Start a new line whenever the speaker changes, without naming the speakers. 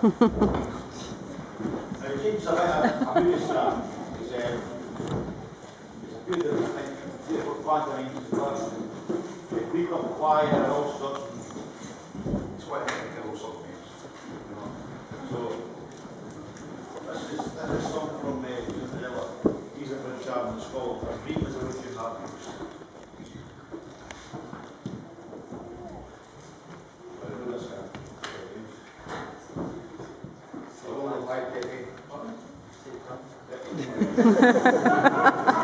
James, I mean, it's a good, I think, beautiful quantity to work. We've got choir and all sorts of 20 or something. You know. So, this is something from Cinderella. He's a good job in the school. A dream is a wish you have. I don't know if I